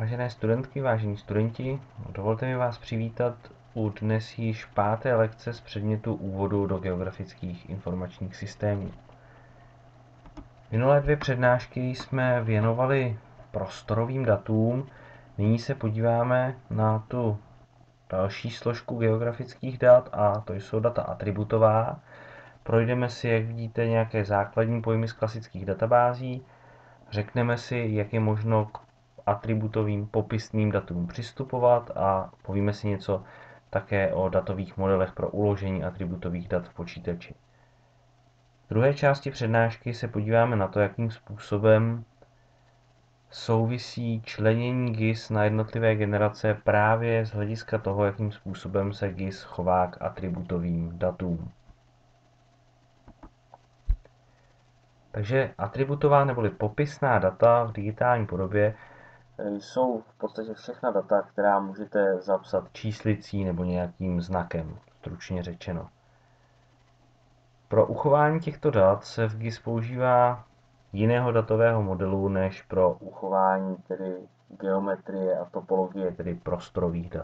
Vážené studentky, vážení studenti, dovolte mi vás přivítat u dnes již 5. lekce z předmětu úvodu do geografických informačních systémů. Minulé 2 přednášky jsme věnovali prostorovým datům, nyní se podíváme na tu další složku geografických dat a to jsou data atributová. Projdeme si, jak vidíte, nějaké základní pojmy z klasických databází, řekneme si, jak je možno k atributovým popisným datům přistupovat a povíme si něco také o datových modelech pro uložení atributových dat v počítači. V druhé části přednášky se podíváme na to, jakým způsobem souvisí členění GIS na jednotlivé generace právě z hlediska toho, jakým způsobem se GIS chová k atributovým datům. Takže atributová neboli popisná data v digitální podobě jsou v podstatě všechna data, která můžete zapsat číslicí nebo nějakým znakem, stručně řečeno. Pro uchování těchto dat se v GIS používá jiného datového modelu než pro uchování tedy geometrie a topologie, tedy prostorových dat.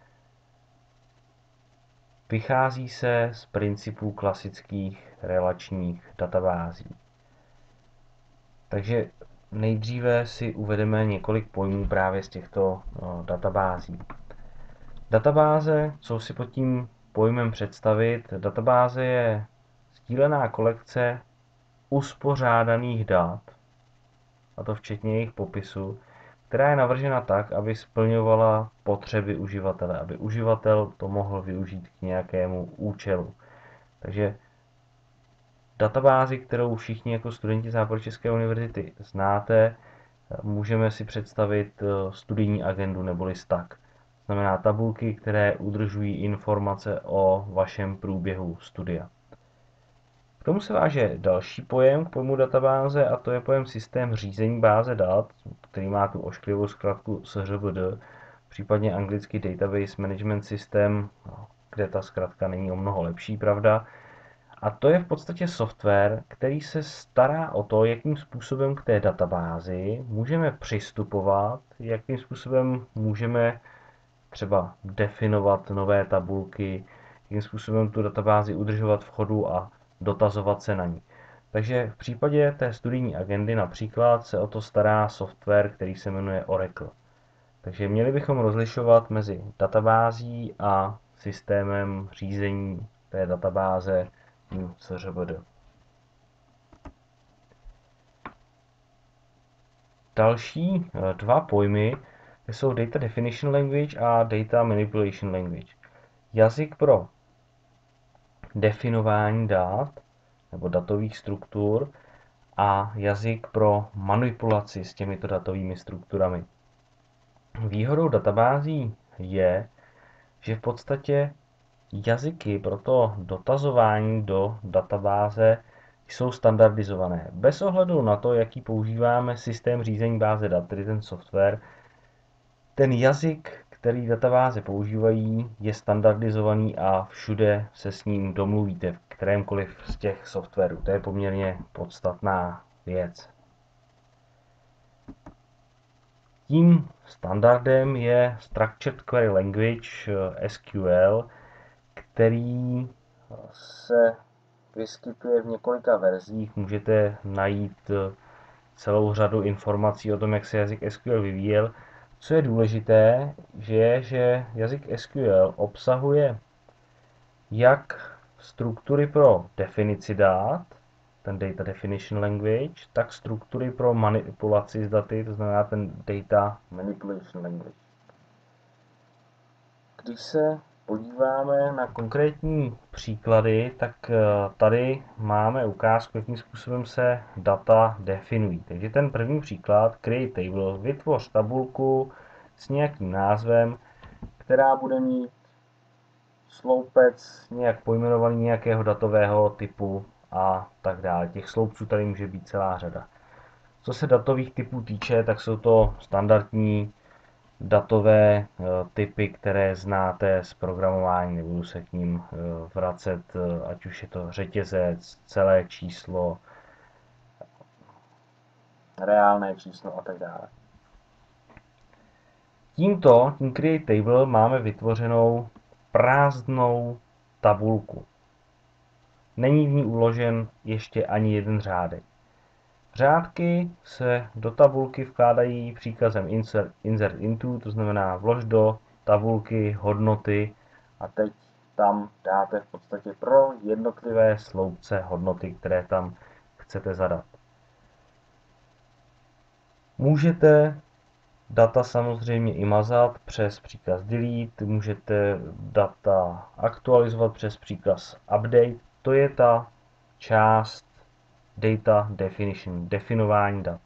Vychází se z principů klasických relačních databází. Takže nejdříve si uvedeme několik pojmů právě z těchto databází. Databáze, co si pod tím pojmem představit? Databáze je sdílená kolekce uspořádaných dat, a to včetně jejich popisu, která je navržena tak, aby splňovala potřeby uživatele, aby uživatel to mohl využít k nějakému účelu. Takže databázi, kterou všichni jako studenti Západočeské univerzity znáte, můžeme si představit studijní agendu neboli STAK. Znamená tabulky, které udržují informace o vašem průběhu studia. K tomu se váže další pojem k pojmu databáze a to je pojem systém řízení báze dat, který má tu ošklivou zkratku SŘBD, případně anglicky Database Management System, kde ta zkratka není o mnoho lepší, pravda. A to je v podstatě software, který se stará o to, jakým způsobem k té databázi můžeme přistupovat, jakým způsobem můžeme třeba definovat nové tabulky, jakým způsobem tu databázi udržovat v chodu a dotazovat se na ní. Takže v případě té studijní agendy například se o to stará software, který se jmenuje Oracle. Takže měli bychom rozlišovat mezi databází a systémem řízení té databáze SŘBD. Další 2 pojmy jsou Data Definition Language a Data Manipulation Language. Jazyk pro definování dat nebo datových struktur a jazyk pro manipulaci s těmito datovými strukturami. Výhodou databází je, že v podstatě jazyky pro to dotazování do databáze jsou standardizované. Bez ohledu na to, jaký používáme systém řízení báze dat, tedy ten software, ten jazyk, který databáze používají, je standardizovaný a všude se s ním domluvíte v kterémkoliv z těch softwarů. To je poměrně podstatná věc. Tím standardem je Structured Query Language SQL, který se vyskytuje v několika verzích. Můžete najít celou řadu informací o tom, jak se jazyk SQL vyvíjel. Co je důležité, že jazyk SQL obsahuje jak struktury pro definici dat, ten Data Definition Language, tak struktury pro manipulaci s daty, to znamená ten Data Manipulation Language. Když se podíváme na konkrétní příklady, tak tady máme ukázku, jakým způsobem se data definují. Takže ten první příklad, Create Table, vytvoř tabulku s nějakým názvem, která bude mít sloupec nějak pojmenovaný nějakého datového typu a tak dále. Těch sloupců tady může být celá řada. Co se datových typů týče, tak jsou to standardní datové typy, které znáte z programování, nebudu se k ním vracet, ať už je to řetězec, celé číslo, reálné číslo a tak dále. Tím create table máme vytvořenou prázdnou tabulku. Není v ní uložen ještě ani jeden řádek. Řádky se do tabulky vkládají příkazem insert into, to znamená vlož do tabulky hodnoty a teď tam dáte v podstatě pro jednotlivé sloupce hodnoty, které tam chcete zadat. Můžete data samozřejmě i mazat přes příkaz delete, můžete data aktualizovat přes příkaz update. To je ta část data definition, definování dat.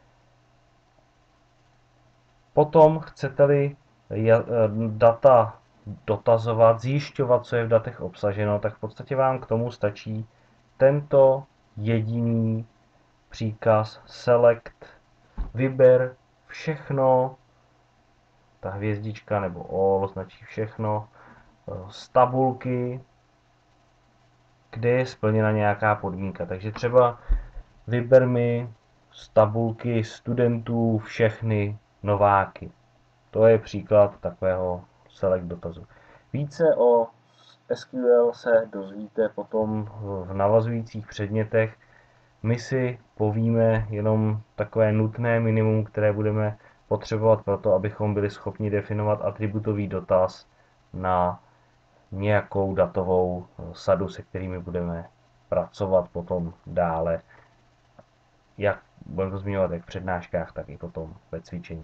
Potom chcete-li data dotazovat, zjišťovat, co je v datech obsaženo, tak v podstatě vám k tomu stačí tento jediný příkaz select, vyber všechno, ta hvězdička nebo all značí všechno, z tabulky, kde je splněna nějaká podmínka. Takže třeba vyber mi z tabulky studentů všechny nováky. To je příklad takového select dotazu. Více o SQL se dozvíte potom v navazujících předmětech. My si povíme jenom takové nutné minimum, které budeme potřebovat pro to, abychom byli schopni definovat atributový dotaz na nějakou datovou sadu, se kterými budeme pracovat potom dále, jak budeme to zmiňovat jak v přednáškách, tak i potom ve cvičení.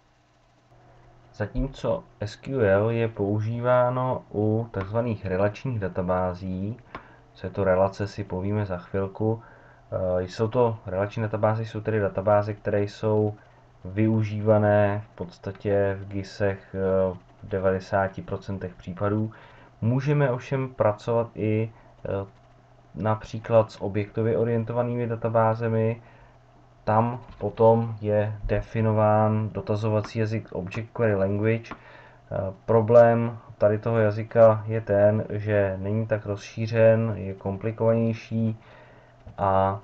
Zatímco SQL je používáno u tzv. Relačních databází, co je to relace, si povíme za chvilku. Jsou to relační databáze, jsou tedy databáze, které jsou využívané v podstatě v GISech v 90% případů. Můžeme ovšem pracovat i například s objektově orientovanými databázemi. Tam potom je definován dotazovací jazyk Object Query Language. Problém tady toho jazyka je ten, že není tak rozšířen, je komplikovanější a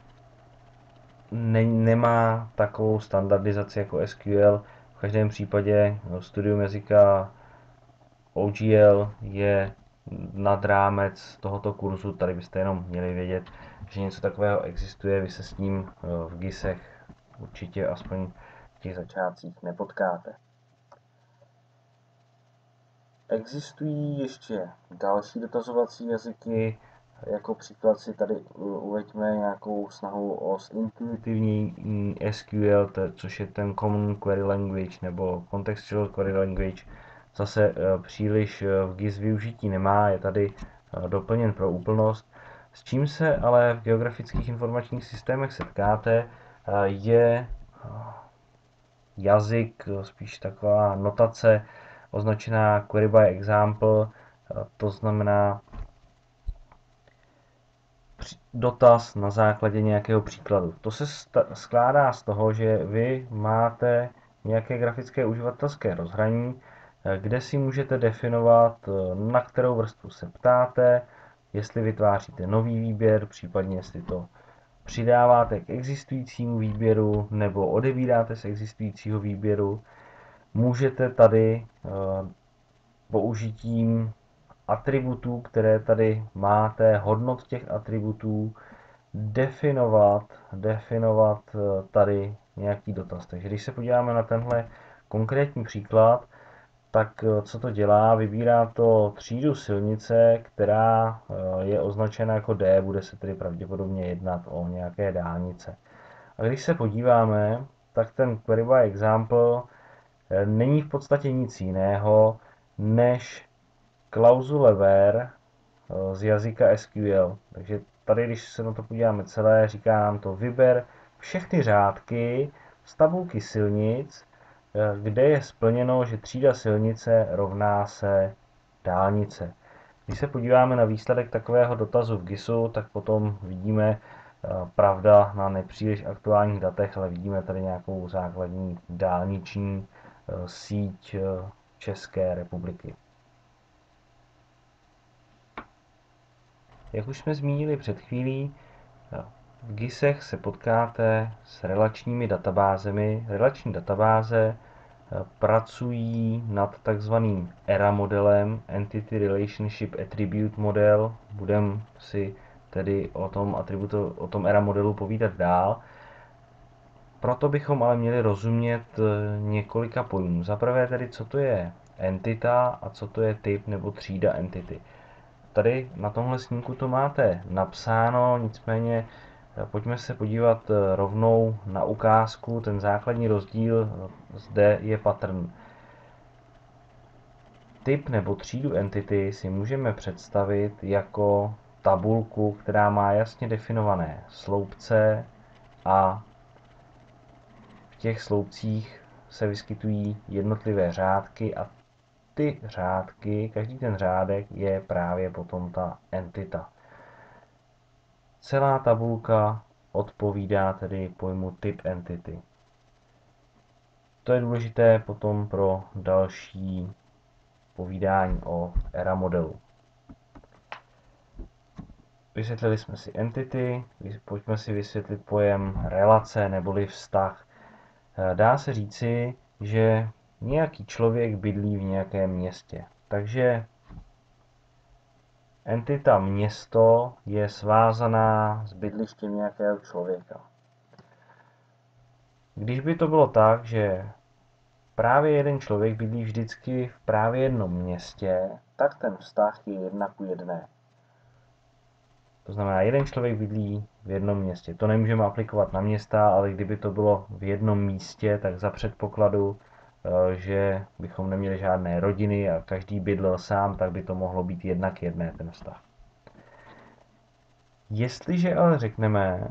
nemá takovou standardizaci jako SQL. V každém případě studium jazyka OGL je nad rámec tohoto kurzu. Tady byste jenom měli vědět, že něco takového existuje. Vy se s ním v GISech určitě aspoň v těch začátcích nepotkáte. Existují ještě další dotazovací jazyky, jako příklad si tady uveďme nějakou snahu o intuitivní SQL, což je ten Common Query Language nebo Contextual Query Language. Zase příliš v GIS využití nemá, je tady doplněn pro úplnost. S čím se ale v geografických informačních systémech setkáte, je jazyk, spíš taková notace označená query by example, to znamená dotaz na základě nějakého příkladu. To se skládá z toho, že vy máte nějaké grafické uživatelské rozhraní, kde si můžete definovat, na kterou vrstvu se ptáte, jestli vytváříte nový výběr, případně jestli to přidáváte k existujícímu výběru nebo odebíráte z existujícího výběru. Můžete tady použitím atributů, které tady máte, hodnot těch atributů, definovat tady nějaký dotaz. Takže když se podíváme na tenhle konkrétní příklad, tak co to dělá? Vybírá to třídu silnice, která je označena jako D, bude se tedy pravděpodobně jednat o nějaké dálnice. A když se podíváme, tak ten query by example není v podstatě nic jiného než klauzule where z jazyka SQL. Takže tady, když se na to podíváme celé, říká nám to vyber všechny řádky z tabulky silnic, kde je splněno, že třída silnice rovná se dálnice. Když se podíváme na výsledek takového dotazu v GISu, tak potom vidíme, pravda, na nepříliš aktuálních datech, ale vidíme tady nějakou základní dálniční síť České republiky. Jak už jsme zmínili před chvílí, v GISech se potkáte s relačními databázemi. Relační databáze pracují nad takzvaným ERA modelem, Entity Relationship Attribute Model. Budeme si tedy o tom ERA modelu povídat dál. Proto bychom ale měli rozumět několika pojmů. Za prvé tedy, co to je entita a co to je typ nebo třída entity. Tady na tomhle snímku to máte napsáno, nicméně pojďme se podívat rovnou na ukázku. Ten základní rozdíl zde je pattern. Typ nebo třídu entity si můžeme představit jako tabulku, která má jasně definované sloupce a v těch sloupcích se vyskytují jednotlivé řádky a ty řádky, každý ten řádek je právě potom ta entita. Celá tabulka odpovídá tedy pojmu typ entity. To je důležité potom pro další povídání o ERA modelu. Vysvětlili jsme si entity, pojďme si vysvětlit pojem relace neboli vztah. Dá se říci, že nějaký člověk bydlí v nějakém městě. Takže entita město je svázaná s bydlištěm nějakého člověka. Když by to bylo tak, že právě jeden člověk bydlí vždycky v právě jednom městě, tak ten vztah je 1:1. To znamená, jeden člověk bydlí v jednom městě. To nemůžeme aplikovat na města, ale kdyby to bylo v jednom místě, tak za předpokladu, že bychom neměli žádné rodiny a každý bydlel sám, tak by to mohlo být 1:1 ten vztah. Jestliže ale řekneme,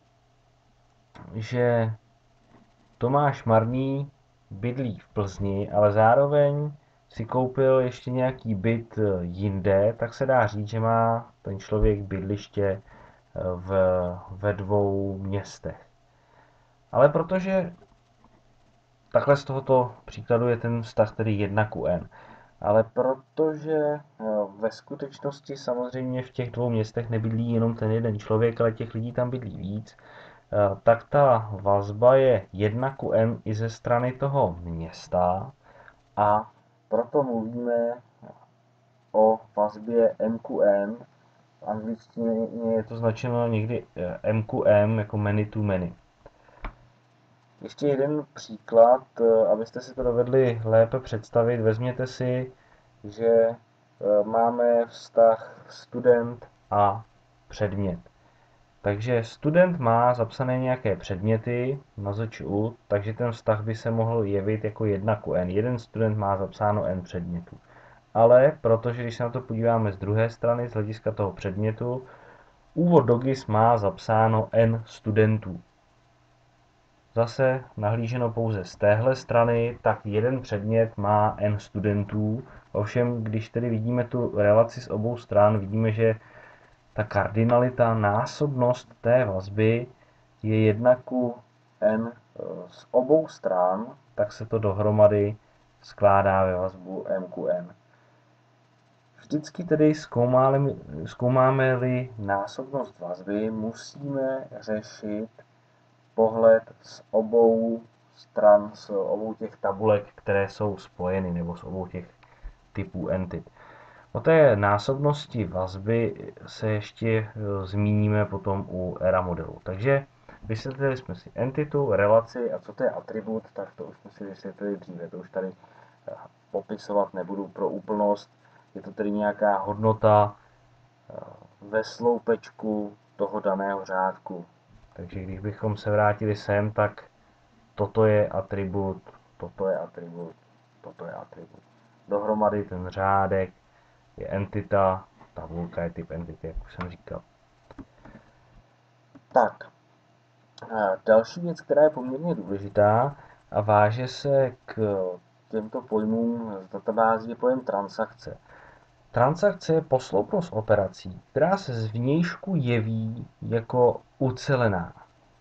že Tomáš Marný bydlí v Plzni, ale zároveň si koupil ještě nějaký byt jinde, tak se dá říct, že má ten člověk bydliště ve dvou městech. Ale protože takhle z tohoto příkladu je ten vztah tedy 1:n. Ale protože ve skutečnosti samozřejmě v těch dvou městech nebydlí jenom ten jeden člověk, ale těch lidí tam bydlí víc, tak ta vazba je 1:n i ze strany toho města a proto mluvíme o vazbě m:n. V angličtině je to značeno někdy m:m jako many to many. Ještě jeden příklad, abyste si to dovedli lépe představit. Vezměte si, že máme vztah student a předmět. Takže student má zapsané nějaké předměty na ZČU, takže ten vztah by se mohl jevit jako 1:n. Jeden student má zapsáno n předmětů. Ale protože když se na to podíváme z druhé strany, z hlediska toho předmětu, úvod do GIS má zapsáno n studentů. Zase nahlíženo pouze z téhle strany, tak jeden předmět má n studentů. Ovšem, když tedy vidíme tu relaci z obou stran, vidíme, že ta kardinalita, násobnost té vazby je 1:n z obou stran, tak se to dohromady skládá ve vazbu m:n. Vždycky tedy zkoumáme-li násobnost vazby, musíme řešit pohled z obou stran, z obou těch tabulek, které jsou spojeny, nebo z obou těch typů entit. O té násobnosti vazby se ještě zmíníme potom u ERA modelu. Takže vysvětlili jsme si entitu, relaci a co to je atribut, tak to už jsme si vysvětlili dříve. To už tady popisovat nebudu pro úplnost. Je to tedy nějaká hodnota ve sloupečku toho daného řádku. Takže když bychom se vrátili sem, tak toto je atribut, toto je atribut, toto je atribut. Dohromady ten řádek je entita, tabulka je typ entity, jak už jsem říkal. Tak, další věc, která je poměrně důležitá a váže se k těmto pojmům z databází, je pojem transakce. Transakce je posloupnost operací, která se zvnějšku jeví jako ucelená.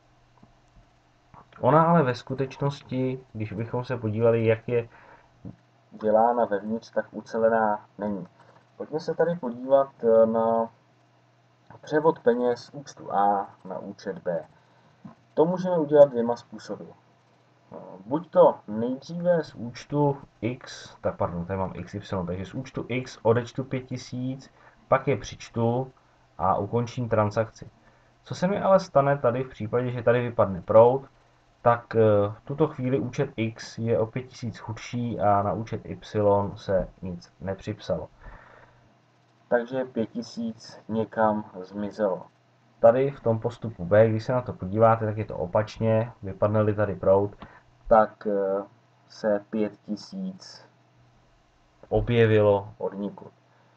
Ona ale ve skutečnosti, když bychom se podívali, jak je dělána vevnitř, tak ucelená není. Pojďme se tady podívat na převod peněz z účtu A na účet B. To můžeme udělat dvěma způsoby. buď to nejdříve z účtu X, tak pardon, tady mám XY, takže z účtu X odečtu 5000, pak je přičtu a ukončím transakci. Co se mi ale stane tady v případě, že tady vypadne proud, tak v tuto chvíli účet X je o 5000 chudší a na účet Y se nic nepřipsalo. Takže 5000 někam zmizelo. Tady v tom postupu B, když se na to podíváte, tak je to opačně, vypadne-li tady proud, tak se 5000 objevilo odnikud.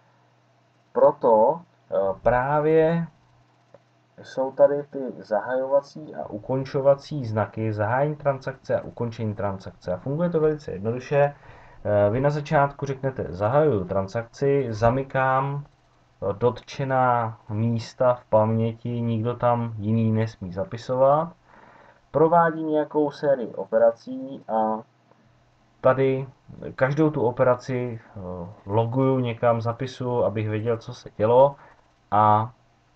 Proto právě jsou tady ty zahajovací a ukončovací znaky, zahájení transakce a ukončení transakce. A funguje to velice jednoduše. Vy na začátku řeknete zahajuju transakci, zamykám dotčená místa v paměti, nikdo tam jiný nesmí zapisovat. Provádí nějakou sérii operací a tady každou tu operaci loguju někam, zapisuju, abych věděl, co se dělo, a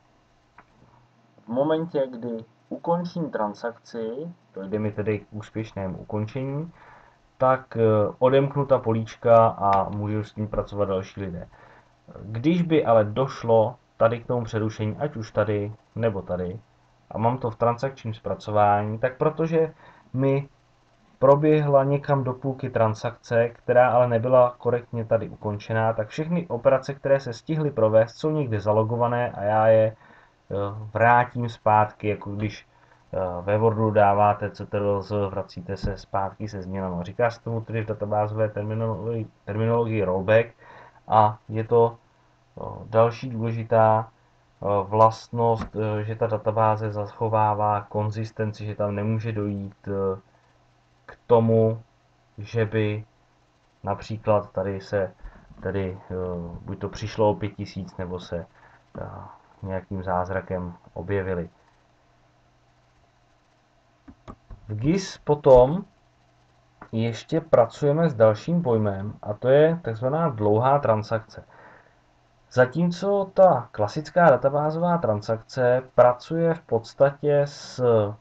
v momentě, kdy ukončím transakci, dojde mi tedy k úspěšnému ukončení, tak odemknu ta políčka a můžu s tím pracovat další lidé. Když by ale došlo tady k tomu přerušení, ať už tady nebo tady, a mám to v transakčním zpracování, tak protože mi proběhla někam do půlky transakce, která ale nebyla korektně tady ukončená, tak všechny operace, které se stihly provést, jsou někde zalogované a já je vrátím zpátky, jako když ve Wordu dáváte CTRL-Z, vracíte se zpátky se změnami. Říká se tomu tedy v databázové terminologii rollback a je to další důležitá vlastnost, že ta databáze zachovává konzistenci, že tam nemůže dojít k tomu, že by například tady se buď to přišlo o 5000 nebo se nějakým zázrakem objevily. V GIS potom ještě pracujeme s dalším pojmem a to je takzvaná dlouhá transakce. Zatímco ta klasická databázová transakce pracuje v podstatě s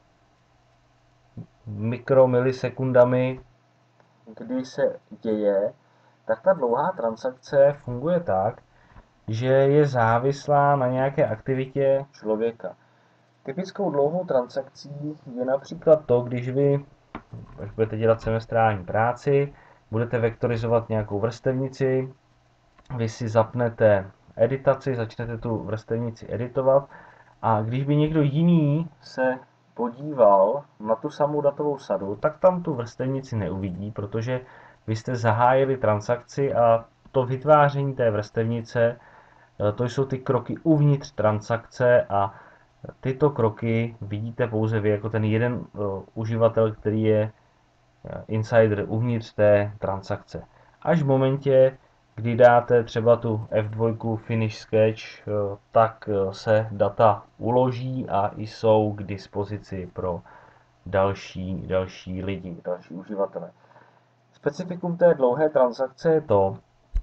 mikromilisekundami, kdy se děje, tak ta dlouhá transakce funguje tak, že je závislá na nějaké aktivitě člověka. Typickou dlouhou transakcí je například to, když vy, až budete dělat semestrální práci, budete vektorizovat nějakou vrstevnici, vy si zapnete editaci, začnete tu vrstevnici editovat a když by někdo jiný se podíval na tu samou datovou sadu, tak tam tu vrstevnici neuvidí, protože vy jste zahájili transakci a to vytváření té vrstevnice, to jsou ty kroky uvnitř transakce a tyto kroky vidíte pouze vy jako ten jeden uživatel, který je insider uvnitř té transakce. Až v momentě, kdy dáte třeba tu F2 Finish Sketch, tak se data uloží a jsou k dispozici pro další lidi, další uživatele. Specifikum té dlouhé transakce je to,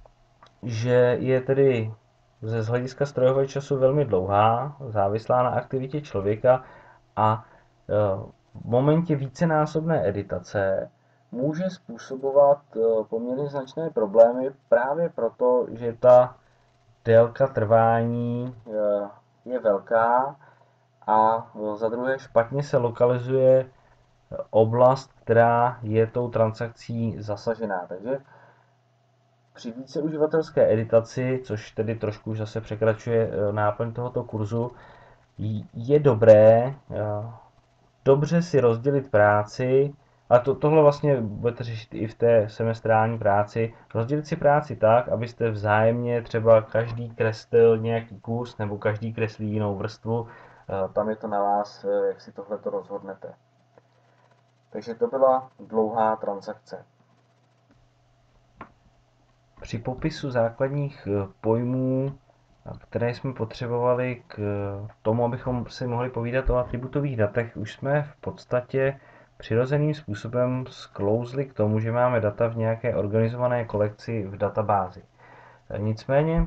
že je tedy z hlediska strojového času velmi dlouhá, závislá na aktivitě člověka a v momentě vícenásobné editace může způsobovat poměrně značné problémy právě proto, že ta délka trvání je velká a za druhé špatně se lokalizuje oblast, která je tou transakcí zasažená. Takže při víceuživatelské editaci, což tedy trošku už zase překračuje náplň tohoto kurzu, je dobré dobře si rozdělit práci, a tohle vlastně budete řešit i v té semestrální práci, rozdělit si práci tak, abyste vzájemně třeba každý kreslil nějaký kus nebo každý kreslí jinou vrstvu, tam je to na vás, jak si tohleto rozhodnete. Takže to byla dlouhá transakce. Při popisu základních pojmů, které jsme potřebovali k tomu, abychom si mohli povídat o atributových datech, už jsme v podstatě přirozeným způsobem sklouzli k tomu, že máme data v nějaké organizované kolekci v databázi. Nicméně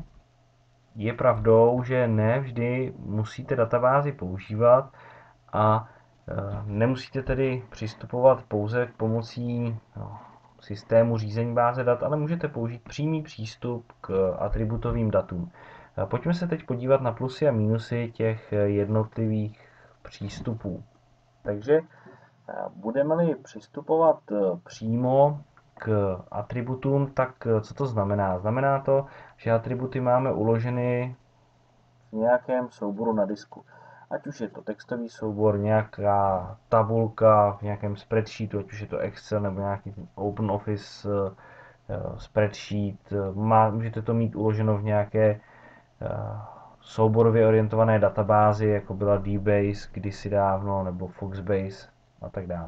je pravdou, že ne vždy musíte databázi používat a Nemusíte tedy přistupovat pouze pomocí systému řízení báze dat, ale můžete použít přímý přístup k atributovým datům. Pojďme se teď podívat na plusy a mínusy těch jednotlivých přístupů. Takže budeme-li přistupovat přímo k atributům, tak co to znamená? Znamená to, že atributy máme uloženy v nějakém souboru na disku. Ať už je to textový soubor, nějaká tabulka v nějakém spreadsheetu, ať už je to Excel nebo nějaký OpenOffice spreadsheet. Můžete to mít uloženo v nějaké souborově orientované databázi, jako byla DBase kdysi dávno, nebo Foxbase a tak dále.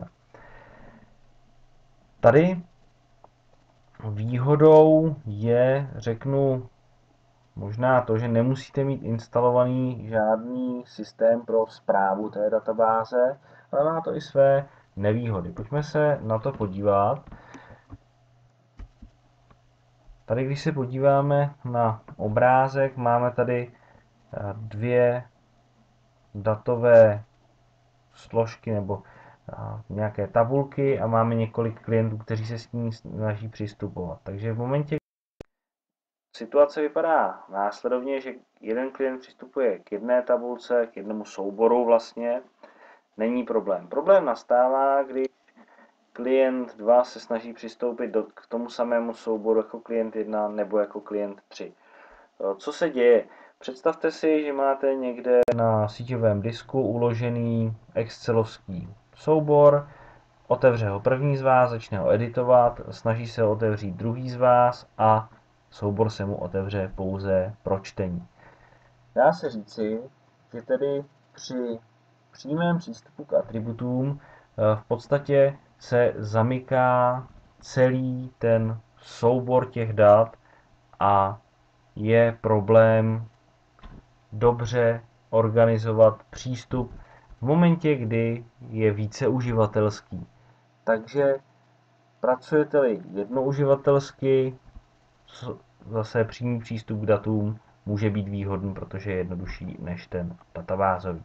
Tady výhodou je, řeknu, možná to, že nemusíte mít instalovaný žádný systém pro správu té databáze, ale má to i své nevýhody. Pojďme se na to podívat. Tady, když se podíváme na obrázek, máme tady dvě datové složky nebo nějaké tabulky a máme několik klientů, kteří se s ní snaží přistupovat. Takže v momentě, situace vypadá následovně, že jeden klient přistupuje k jedné tabulce, k jednomu souboru vlastně, není problém. Problém nastává, když klient 2 se snaží přistoupit k tomu samému souboru jako klient 1 nebo jako klient 3. Co se děje? Představte si, že máte někde na síťovém disku uložený excelovský soubor, otevře ho první z vás, začne ho editovat, snaží se ho otevřít druhý z vás a soubor se mu otevře pouze pro čtení. Dá se říci, že tedy při přímém přístupu k atributům v podstatě se zamyká celý ten soubor těch dat a je problém dobře organizovat přístup v momentě, kdy je více uživatelský. Takže pracujete-li jednouživatelsky, zase přímý přístup k datům může být výhodný, protože je jednodušší než ten databázový.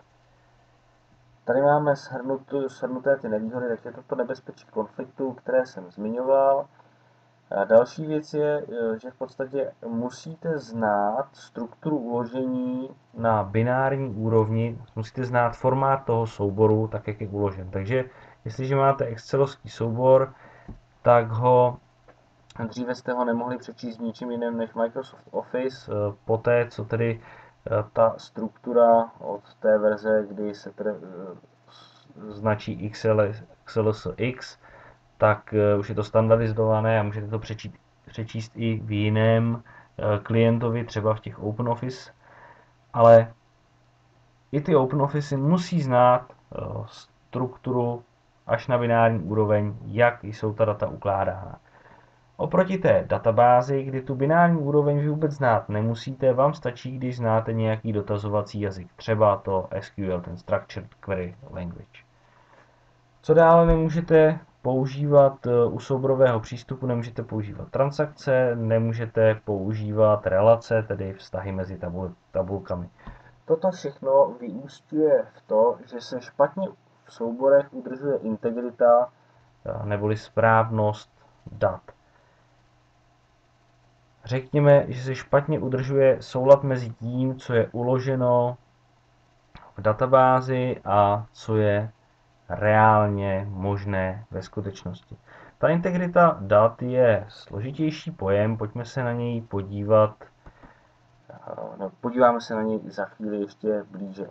Tady máme shrnuté ty nevýhody, takže toto nebezpečí konfliktu, které jsem zmiňoval. A další věc je, že v podstatě musíte znát strukturu uložení na binární úrovni, musíte znát formát toho souboru, tak jak je uložen. Takže jestliže máte excelovský soubor, tak dříve jste ho nemohli přečíst ničím jiným než Microsoft Office, poté co tedy ta struktura od té verze, kdy se tedy značí XLSX, tak už je to standardizované a můžete to přečíst i v jiném klientovi, třeba v těch OpenOffice, ale i ty OpenOffice musí znát strukturu až na binární úroveň, jak jsou ta data ukládána. Oproti té databázi, kdy tu binární úroveň vy vůbec znát nemusíte, vám stačí, když znáte nějaký dotazovací jazyk, třeba to SQL, ten Structured Query Language. Co dále nemůžete používat u souborového přístupu, nemůžete používat transakce, nemůžete používat relace, tedy vztahy mezi tabulkami. Toto všechno vyúsťuje v to, že se špatně v souborech udržuje integrita neboli správnost dat. Řekněme, že se špatně udržuje soulad mezi tím, co je uloženo v databázi a co je reálně možné ve skutečnosti. Ta integrita dat je složitější pojem, pojďme se na něj podívat. Podíváme se na něj za chvíli ještě blíže.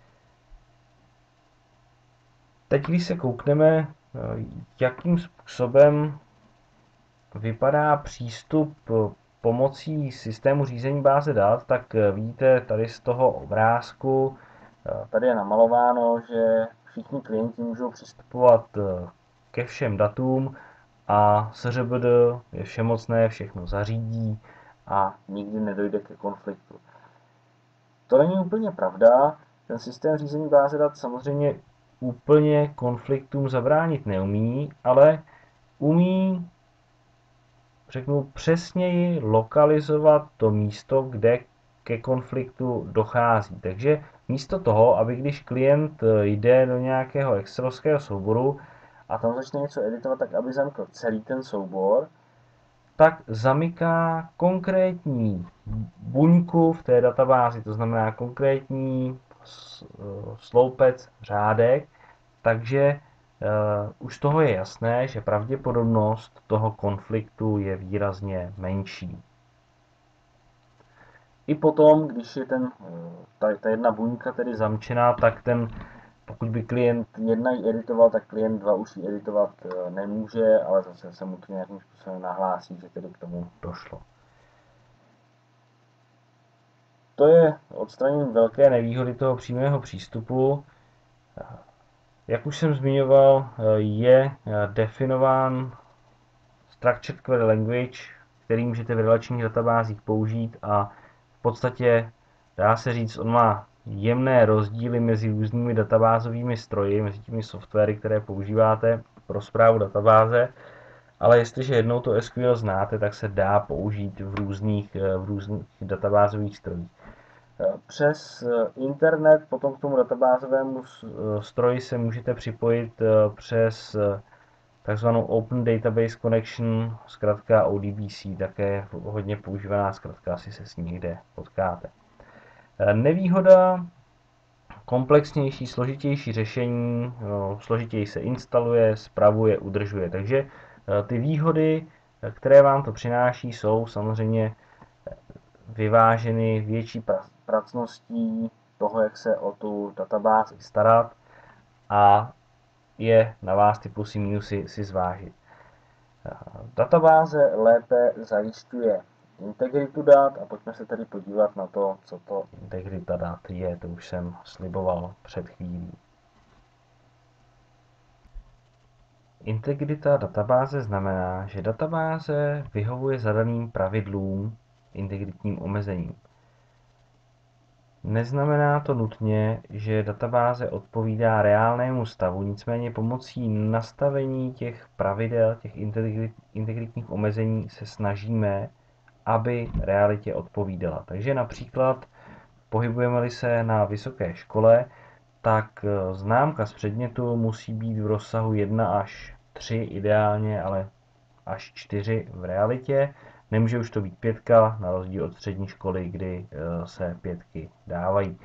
Teď, když se koukneme, jakým způsobem vypadá přístup pomocí systému řízení báze dat, tak vidíte tady z toho obrázku, tady je namalováno, že všichni klienti můžou přistupovat ke všem datům a SŘBD je všemocné, všechno zařídí a nikdy nedojde ke konfliktu. To není úplně pravda. Ten systém řízení báze dat samozřejmě úplně konfliktům zabránit neumí, ale umí, řeknu, přesněji lokalizovat to místo, kde ke konfliktu dochází. Takže místo toho, aby když klient jde do nějakého excelovského souboru a tam začne něco editovat, tak aby zamkl celý ten soubor, tak zamyká konkrétní buňku v té databázi, to znamená konkrétní sloupec, řádek, takže už z toho je jasné, že pravděpodobnost toho konfliktu je výrazně menší. I potom, když je ta jedna buňka tedy zamčená, tak pokud by klient 1 ji editoval, tak klient 2 už ji editovat nemůže, ale zase se mu to nějakým způsobem nahlásí, že tedy k tomu došlo. To je odstranění velké nevýhody toho přímého přístupu. Jak už jsem zmiňoval, je definován Structured Query Language, který můžete v relačních databázích použít a v podstatě dá se říct, on má jemné rozdíly mezi různými databázovými stroji, mezi těmi softwary, které používáte pro správu databáze, ale jestliže jednou to SQL znáte, tak se dá použít v různých databázových strojích. Přes internet potom k tomu databázovému stroji se můžete připojit přes takzvanou Open Database Connection, zkrátka ODBC, také hodně používaná zkrátka, asi se s ní někde potkáte. Nevýhoda, komplexnější, složitější řešení, složitěji se instaluje, spravuje, udržuje. Takže ty výhody, které vám to přináší, jsou samozřejmě vyváženy větší pracností toho, jak se o tu databázi starat a je na vás ty plusy minusy si zvážit. Databáze lépe zajišťuje integritu dat a pojďme se tedy podívat na to, co to integrita dat je, to už jsem sliboval před chvílí. Integrita databáze znamená, že databáze vyhovuje zadaným pravidlům, integritním omezením. Neznamená to nutně, že databáze odpovídá reálnému stavu, nicméně pomocí nastavení těch pravidel, těch integritních omezení se snažíme, aby realitě odpovídala. Takže například pohybujeme-li se na vysoké škole, tak známka z předmětu musí být v rozsahu 1 až 3 ideálně, ale až 4 v realitě. Nemůže už to být 5, na rozdíl od střední školy, kdy se 5 dávají.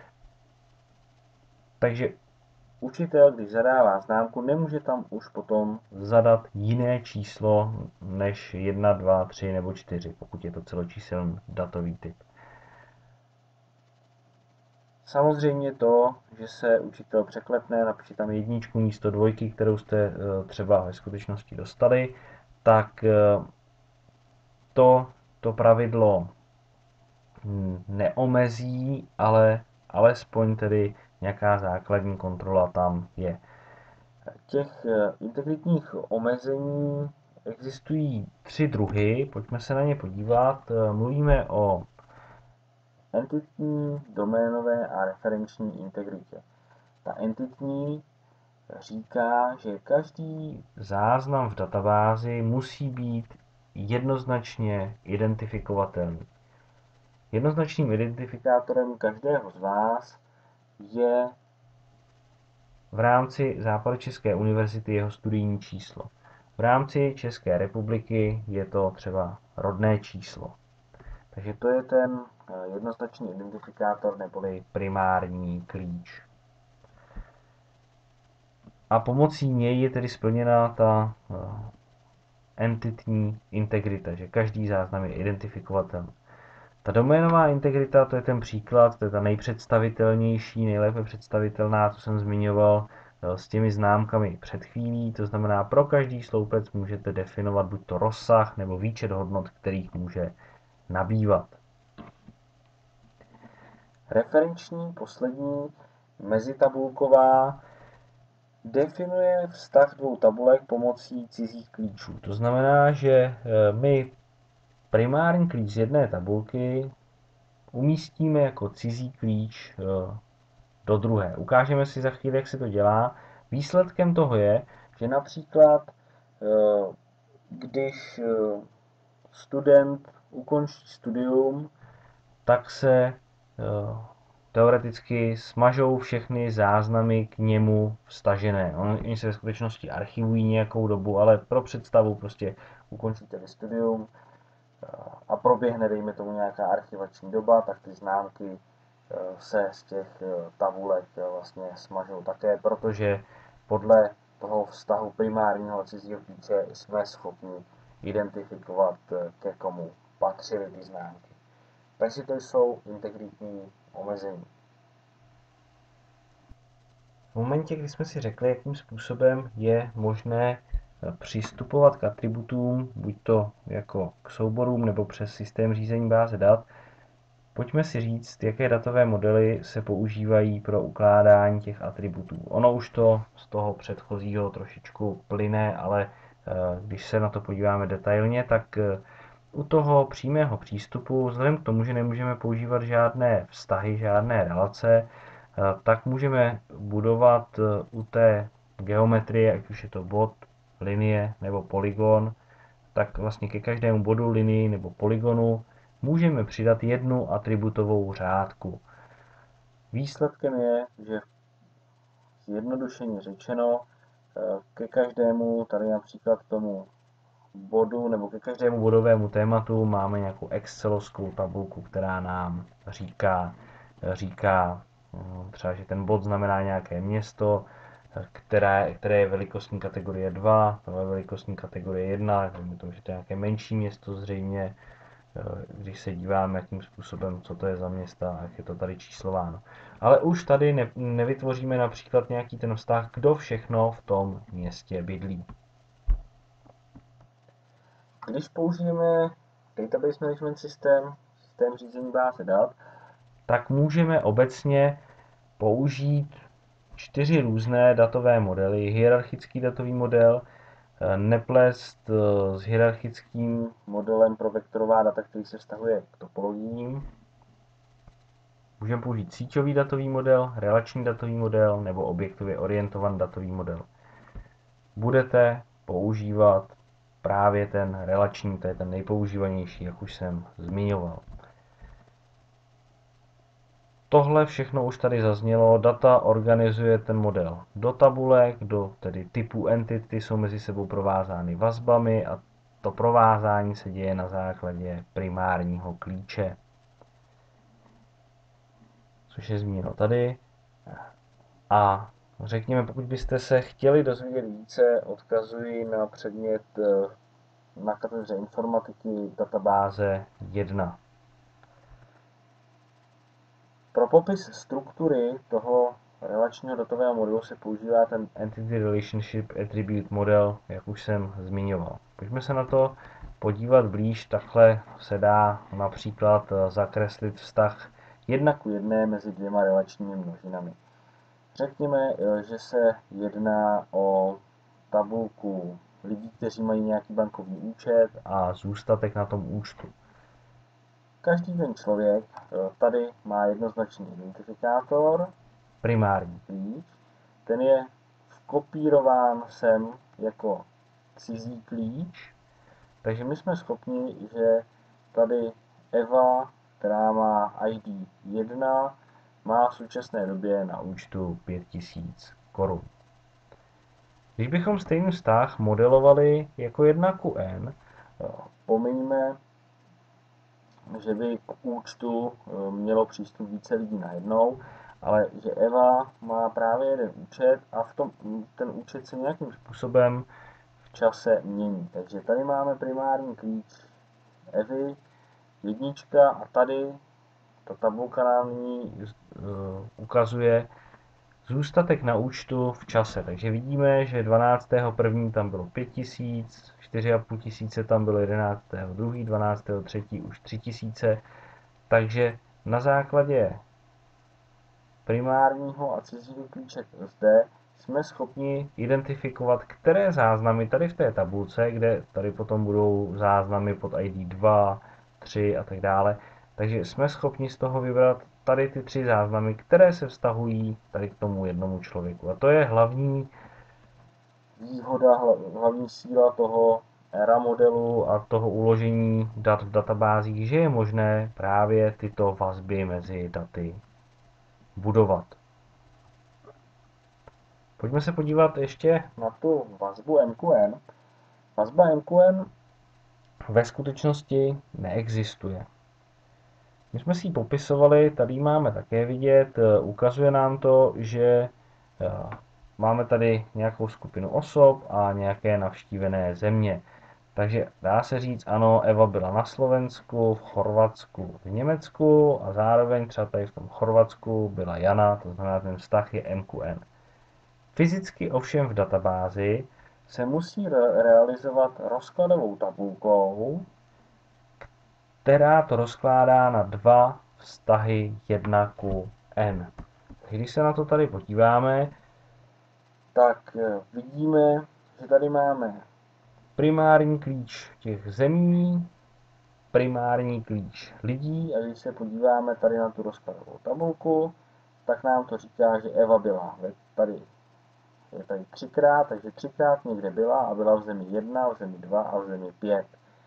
Takže učitel, když zadává známku, nemůže tam už potom zadat jiné číslo než 1, 2, 3 nebo 4, pokud je to celočíselný datový typ. Samozřejmě to, že se učitel překlepne, napíše tam 1 místo 2, kterou jste třeba ve skutečnosti dostali, tak to pravidlo neomezí, ale alespoň tedy nějaká základní kontrola tam je. Těch integritních omezení existují 3 druhy, pojďme se na ně podívat. Mluvíme o entitní, doménové a referenční integritě. Ta entitní říká, že každý záznam v databázi musí být jednoznačně identifikovatelný. Jednoznačným identifikátorem každého z vás je v rámci Západočeské univerzity jeho studijní číslo. V rámci České republiky je to třeba rodné číslo. Takže to je ten jednoznačný identifikátor neboli primární klíč. A pomocí něj je tedy splněna ta entitní integrita, že každý záznam je identifikovatelný. Ta doménová integrita, to je ten příklad, to je ta nejpředstavitelnější, nejlépe představitelná, co jsem zmiňoval s těmi známkami před chvílí. To znamená, pro každý sloupec můžete definovat buď to rozsah nebo výčet hodnot, kterých může nabývat. Referenční, poslední, mezitabulková, definuje vztah 2 tabulek pomocí cizích klíčů. To znamená, že my primární klíč z jedné tabulky umístíme jako cizí klíč do druhé. Ukážeme si za chvíli, jak se to dělá. Výsledkem toho je, že například, když student ukončí studium, tak se teoreticky smažou všechny záznamy k němu vztažené. Oni se ve skutečnosti archivují nějakou dobu, ale pro představu prostě ukončíte studium a proběhne, dejme tomu, nějaká archivační doba, tak ty známky se z těch tabulek vlastně smažou také, protože podle toho vztahu primárního a cizího klíče jsme schopni identifikovat, ke komu patřily ty známky. Takže to jsou integritní omezení. V momentě, kdy jsme si řekli, jakým způsobem je možné přistupovat k atributům, buď to jako k souborům nebo přes systém řízení báze dat, pojďme si říct, jaké datové modely se používají pro ukládání těch atributů. Ono už to z toho předchozího trošičku plyne, ale když se na to podíváme detailně, tak u toho přímého přístupu, vzhledem k tomu, že nemůžeme používat žádné vztahy, žádné relace, tak můžeme budovat u té geometrie, ať už je to bod, linie nebo polygon, tak vlastně ke každému bodu, linii nebo polygonu můžeme přidat jednu atributovou řádku. Výsledkem je, že zjednodušeně řečeno, ke každému, tady například tomu bodu nebo ke každému bodovému tématu máme nějakou excelovskou tabulku, která nám říká třeba, že ten bod znamená nějaké město, které je velikostní kategorie 2, to je velikostní kategorie 1, že to je nějaké menší město zřejmě, když se díváme, jakým způsobem, co to je za města a jak je to tady číslováno. Ale už tady nevytvoříme například nějaký ten vztah, kdo všechno v tom městě bydlí. Když použijeme Database Management System, systém řízení báze dat, tak můžeme obecně použít 4 různé datové modely. Hierarchický datový model, neplést s hierarchickým modelem pro vektorová data, který se vztahuje k topologiím. Můžeme použít síťový datový model, relační datový model nebo objektově orientovaný datový model. Budete používat právě ten relační, to je ten nejpoužívanější, jak už jsem zmiňoval. Tohle všechno už tady zaznělo, data organizuje ten model do tabulek, do tedy typu entity, jsou mezi sebou provázány vazbami a to provázání se děje na základě primárního klíče, což je zmíněno tady. A řekněme, pokud byste se chtěli dozvědět více, odkazuji na předmět na katedře informatiky databáze 1. Pro popis struktury toho relačního datového modelu se používá ten Entity Relationship Attribute Model, jak už jsem zmiňoval. Pojďme se na to podívat blíž, takhle se dá například zakreslit vztah 1:1 mezi dvěma relačními množinami. Řekněme, že se jedná o tabulku lidí, kteří mají nějaký bankovní účet a zůstatek na tom účtu. Každý ten člověk tady má jednoznačný identifikátor, primární klíč, ten je vkopírován sem jako cizí klíč, takže my jsme schopni, že tady Eva, která má ID 1, má v současné době na účtu 5000 korun. Když bychom stejný vztah modelovali jako 1:n, pomiňme, že by k účtu mělo přístup více lidí najednou, ale že Eva má právě jeden účet a ten účet se nějakým způsobem v čase mění. Takže tady máme primární klíč Evy, 1 a tady ta tabulka nám ukazuje zůstatek na účtu v čase. Takže vidíme, že 12.1. tam bylo 5000, 4500 tam bylo 11.2., 12.3. už 3000. Takže na základě primárního a cizího klíče zde jsme schopni identifikovat, které záznamy tady v té tabulce, kde tady potom budou záznamy pod ID 2, 3 a tak dále. Takže jsme schopni z toho vybrat tady ty 3 záznamy, které se vztahují tady k tomu jednomu člověku. A to je hlavní výhoda, hlavní síla toho éra modelu a toho uložení dat v databázích, že je možné právě tyto vazby mezi daty budovat. Pojďme se podívat ještě na tu vazbu MQN. Vazba MQN ve skutečnosti neexistuje. My jsme si ji popisovali, tady máme také vidět, ukazuje nám to, že máme tady nějakou skupinu osob a nějaké navštívené země. Takže dá se říct, ano, Eva byla na Slovensku, v Chorvatsku, v Německu a zároveň třeba tady v tom Chorvatsku byla Jana, to znamená, ten vztah je MQN. Fyzicky ovšem v databázi se musí realizovat rozkladovou tabulkou, která to rozkládá na dva vztahy 1:n. Když se na to tady podíváme, tak vidíme, že tady máme primární klíč těch zemí, primární klíč lidí a když se podíváme tady na tu rozkladovou tabulku, tak nám to říká, že Eva byla tady, je tady 3krát, takže 3krát někde byla a byla v zemi 1, v zemi 2 a v zemi 5.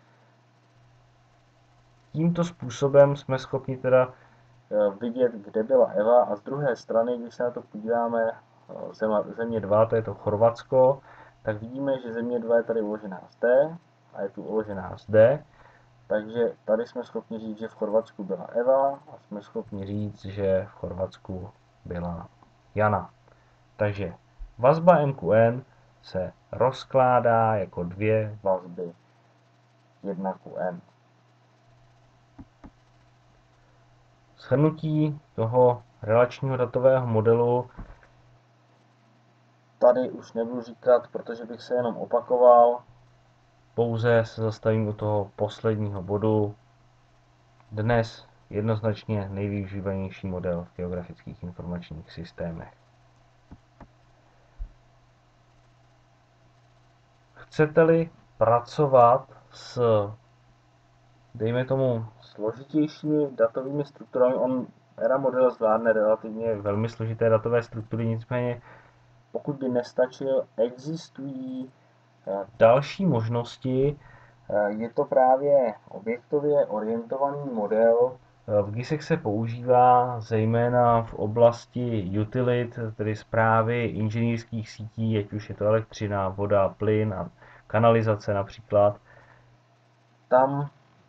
Tímto způsobem jsme schopni teda vidět, kde byla Eva a z druhé strany, když se na to podíváme, země 2, to je to Chorvatsko, tak vidíme, že země 2 je tady uložená zde a je tu uložená zde. Takže tady jsme schopni říct, že v Chorvatsku byla Eva a jsme schopni říct, že v Chorvatsku byla Jana. Takže vazba MQN se rozkládá jako dvě vazby 1:n. Shrnutí toho relačního datového modelu tady už nebudu říkat, protože bych se jenom opakoval. Pouze se zastavím u toho posledního bodu. Dnes jednoznačně nejvyužívanější model v geografických informačních systémech. Chcete-li pracovat s, dejme tomu, složitějšími datovými strukturami, ERA model zvládne relativně velmi složité datové struktury, nicméně pokud by nestačil, existují další možnosti. Je to právě objektově orientovaný model. V GISech se používá zejména v oblasti utilit, tedy správy inženýrských sítí, ať už je to elektřina, voda, plyn a kanalizace například. Tam,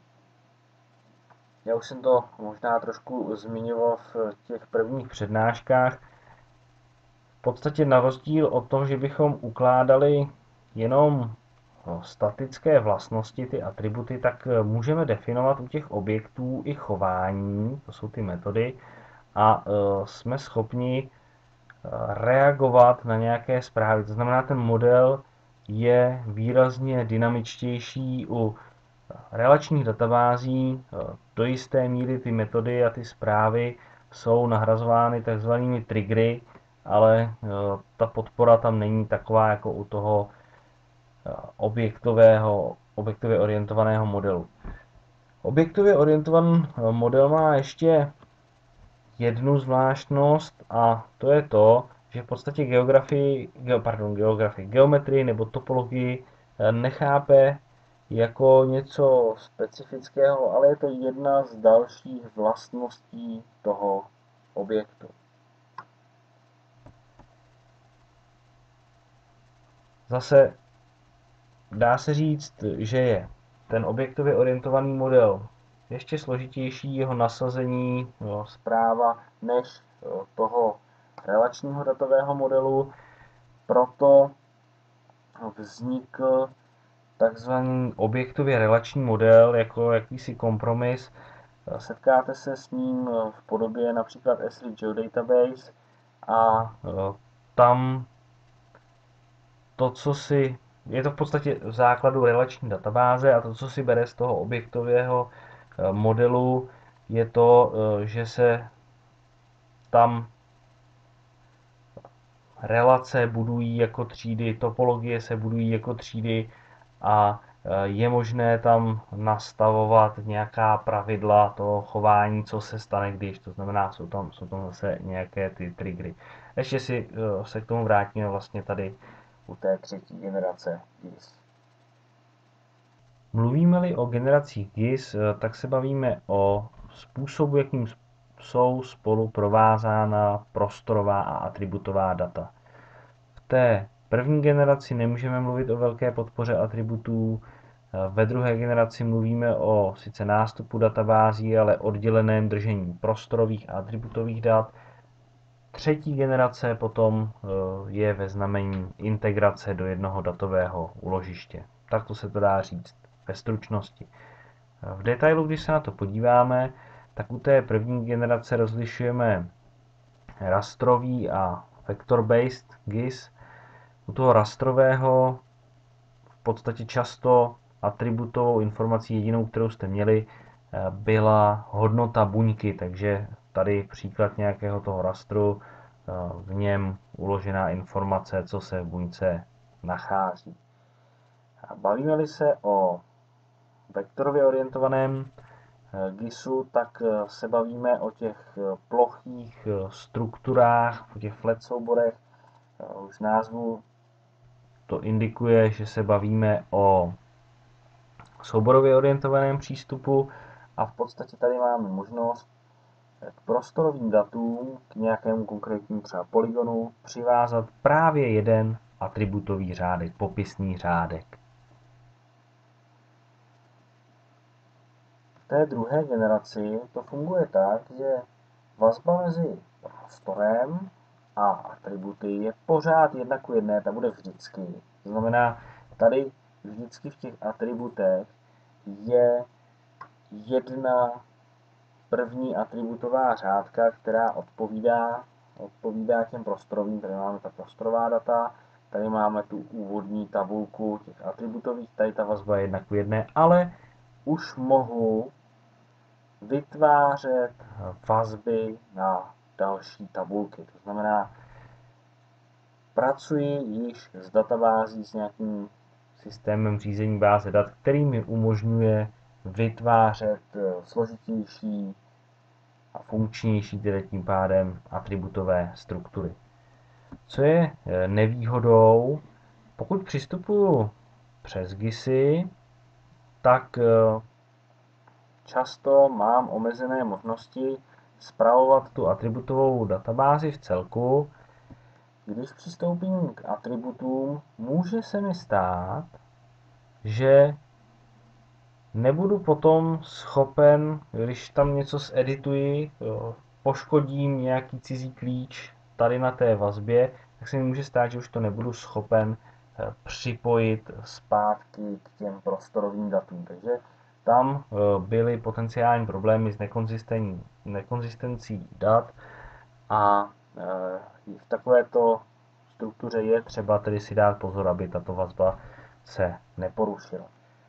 já už jsem to možná trošku zmiňoval v těch prvních přednáškách, v podstatě na rozdíl od toho, že bychom ukládali jenom statické vlastnosti, ty atributy, tak můžeme definovat u těch objektů i chování, to jsou ty metody, a jsme schopni reagovat na nějaké zprávy. To znamená, ten model je výrazně dynamičtější u relačních databází. Do jisté míry ty metody a ty zprávy jsou nahrazovány takzvanými triggery, ale ta podpora tam není taková jako u toho objektově orientovaného modelu. Objektově orientovaný model má ještě jednu zvláštnost a to je to, že v podstatě geometrii nebo topologii nechápe jako něco specifického, ale je to jedna z dalších vlastností toho objektu. Zase dá se říct, že je ten objektově orientovaný model ještě složitější, jeho nasazení, správa, než toho relačního datového modelu. Proto vznikl takzvaný objektově relační model jako jakýsi kompromis. Setkáte se s ním v podobě například S3 GeoDatabase a tam to, co si je to v podstatě v základu relační databáze a to, co si bere z toho objektového modelu, je to, že se tam relace budují jako třídy, topologie se budují jako třídy a je možné tam nastavovat nějaká pravidla toho chování, co se stane, když. To znamená, jsou tam zase nějaké ty triggery. Ještě si se k tomu vrátíme vlastně tady u té třetí generace GIS. Mluvíme-li o generacích GIS, tak se bavíme o způsobu, jakým jsou spolu provázána prostorová a atributová data. V té první generaci nemůžeme mluvit o velké podpoře atributů, ve druhé generaci mluvíme o sice nástupu databází, ale odděleném držení prostorových a atributových dat. Třetí generace potom je ve znamení integrace do jednoho datového úložiště. Takto se to dá říct ve stručnosti. V detailu, když se na to podíváme, tak u té první generace rozlišujeme rastrový a vector-based GIS. U toho rastrového v podstatě často atributovou informací jedinou, kterou jste měli, byla hodnota buňky, takže tady příklad nějakého toho rastru, v něm uložená informace, co se v buňce nachází. Bavíme-li se o vektorově orientovaném GISu, tak se bavíme o těch plochých strukturách, o těch flat souborech. Už názvu to indikuje, že se bavíme o souborově orientovaném přístupu a v podstatě tady máme možnost k prostorovým datům, k nějakému konkrétnímu třeba polygonu, přivázat právě jeden atributový řádek, popisný řádek. V té druhé generaci to funguje tak, že vazba mezi prostorem a atributy je pořád 1:1, ta bude vždycky. To znamená, tady vždycky v těch atributech je jedna první atributová řádka, která odpovídá těm prostorovým. Tady máme ta prostorová data, tady máme tu úvodní tabulku těch atributových, tady ta vazba je 1:1, ale už mohu vytvářet vazby na další tabulky. To znamená, pracuji již s databází, s nějakým systémem řízení báze dat, který mi umožňuje vytvářet složitější a funkčnější, tedy tím pádem atributové struktury. Co je nevýhodou, pokud přistupuji přes GISy, tak často mám omezené možnosti spravovat tu atributovou databázi v celku. Když přistoupím k atributům, může se mi stát, že nebudu potom schopen, když tam něco zedituji, poškodím nějaký cizí klíč tady na té vazbě, tak se mi může stát, že už to nebudu schopen připojit zpátky k těm prostorovým datům. Takže tam byly potenciální problémy s nekonzistencí dat a v takovéto struktuře je třeba tedy si dát pozor, aby tato vazba se neporušila.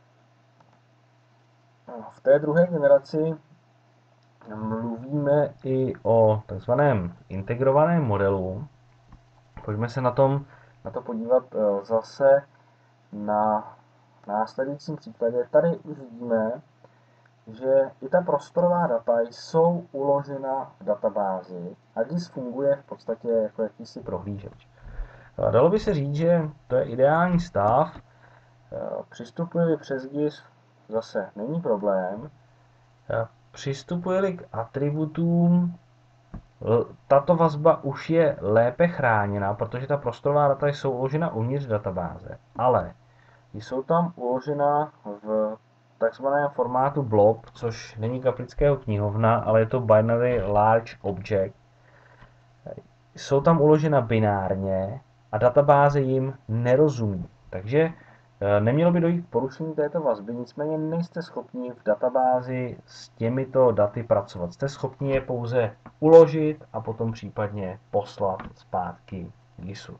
V té druhé generaci mluvíme i o takzvaném integrovaném modelu. Pojďme se na to podívat zase na následujícím příkladě. Tady už vidíme, že i ta prostorová data jsou uložena v databázi a GIS funguje v podstatě jako jakýsi prohlížeč. Dalo by se říct, že to je ideální stav. Přistupuje-li přes GIS, zase není problém. Přistupuje-li k atributům, tato vazba už je lépe chráněna, protože ta prostorová data jsou uložena uvnitř databáze, ale jsou tam uložena v takzvaném formátu blob, což není kaplického knihovna, ale je to binary large object. Jsou tam uložena binárně a databáze jim nerozumí. Takže nemělo by dojít k porušení této vazby, nicméně nejste schopni v databázi s těmito daty pracovat. Jste schopni je pouze uložit a potom případně poslat zpátky GISu.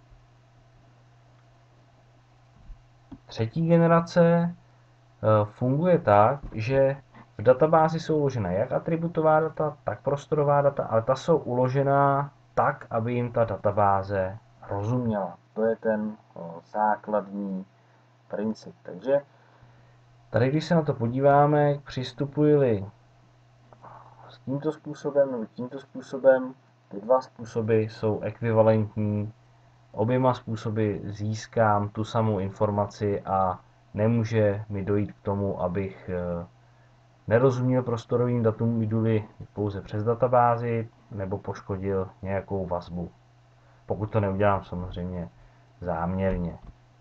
Třetí generace funguje tak, že v databázi jsou uložena jak atributová data, tak prostorová data, ale ta jsou uložená tak, aby jim ta databáze rozuměla. To je ten základní princip. Takže tady, když se na to podíváme, přistupuji-li s tímto způsobem nebo tímto způsobem, ty dva způsoby jsou ekvivalentní. Oběma způsoby získám tu samou informaci a nemůže mi dojít k tomu, abych nerozuměl prostorovým datům, jdu-li pouze přes databázi, nebo poškodil nějakou vazbu. Pokud to neudělám samozřejmě záměrně.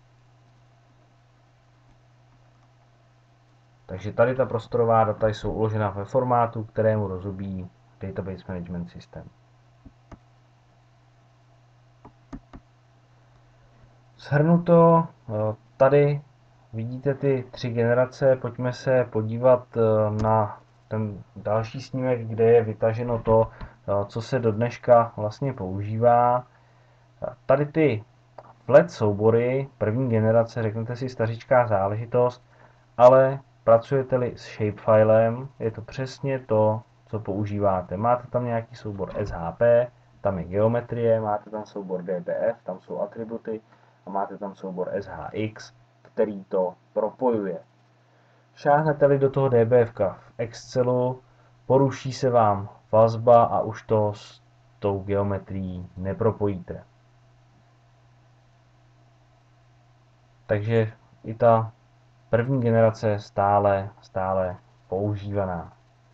Takže tady ta prostorová data jsou uložena ve formátu, kterému rozumí Database Management System. Shrnuto, tady vidíte ty 3 generace, pojďme se podívat na ten další snímek, kde je vytaženo to, co se do dneška vlastně používá. Tady ty flat soubory první generace, řeknete si stařičká záležitost, ale pracujete-li s shapefilem, je to přesně to, co používáte. Máte tam nějaký soubor SHP, tam je geometrie, máte tam soubor DBF, tam jsou atributy a máte tam soubor SHX, který to propojuje. Šáhnete-li do toho DBF v Excelu, poruší se vám vazba a už to s tou geometrií nepropojíte. Takže i ta první generace je stále používaná.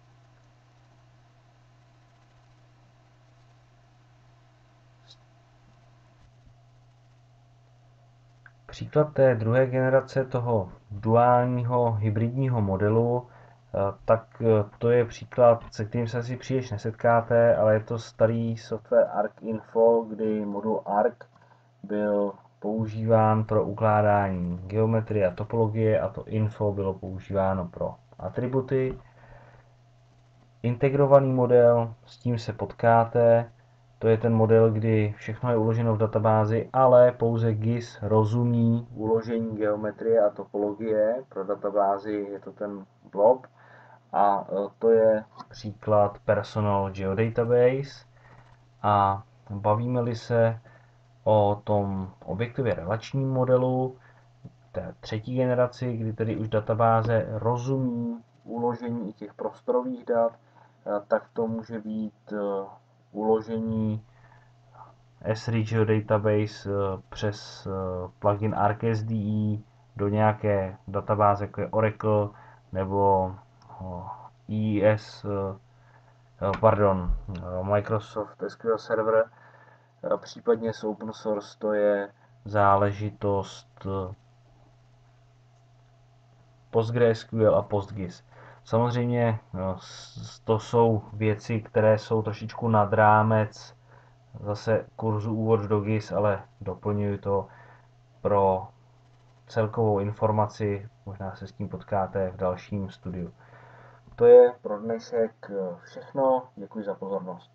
Příklad té druhé generace toho duálního hybridního modelu, tak to je příklad, se kterým se asi příliš nesetkáte, ale je to starý software ArcInfo, kdy modul Arc byl používán pro ukládání geometrie a topologie a to info bylo používáno pro atributy. Integrovaný model, s tím se potkáte, to je ten model, kdy všechno je uloženo v databázi, ale pouze GIS rozumí uložení geometrie a topologie. Pro databázi je to ten blob a to je příklad Personal Geodatabase. A bavíme-li se o tom objektově relačním modelu, té třetí generaci, kdy tedy už databáze rozumí uložení i těch prostorových dat, tak to může být uložení S3 Geodatabase přes plugin ArcSDE do nějaké databáze, jako je Oracle nebo Microsoft SQL Server. Případně s open source to je záležitost PostgreSQL a PostGIS. Samozřejmě to jsou věci, které jsou trošičku nad rámec zase kurzu Úvod do GIS, ale doplňuji to pro celkovou informaci, možná se s tím potkáte v dalším studiu. To je pro dnešek všechno, děkuji za pozornost.